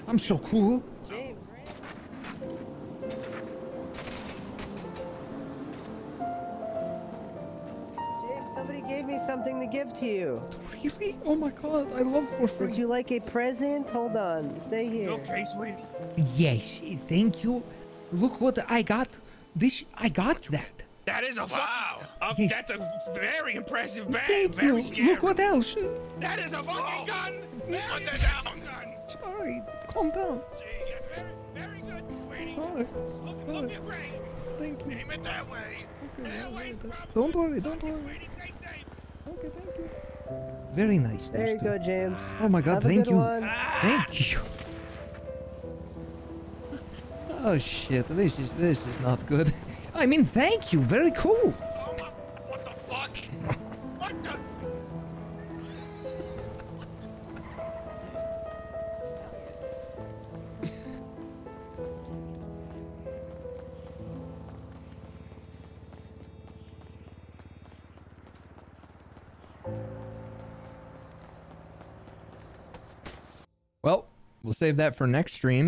I'm so cool. James, somebody gave me something to give to you. Really? Oh my god, I love for free. Would you like a present? Hold on, stay here. Okay, sweetie. Yes, thank you. Look what I got. I got that. That is a Wow. Yes. That's a very impressive bag. Thank Very you. scary. Look what else. That is a fucking gun. Put that down. Gun. Sorry, calm down. Yes, very good, sweetie. Sorry. Look at Ray. Thank you. Aim it that way. Okay, That way's probably- don't worry, don't Okay, worry. sweetie, stay safe. Okay, thank you. Very nice. There you go, James. Oh my god, Have a thank good you. one. Thank you. Oh shit, this is not good. I mean, thank you. Very cool. Oh my, what the fuck? What the? Well, we'll save that for next stream.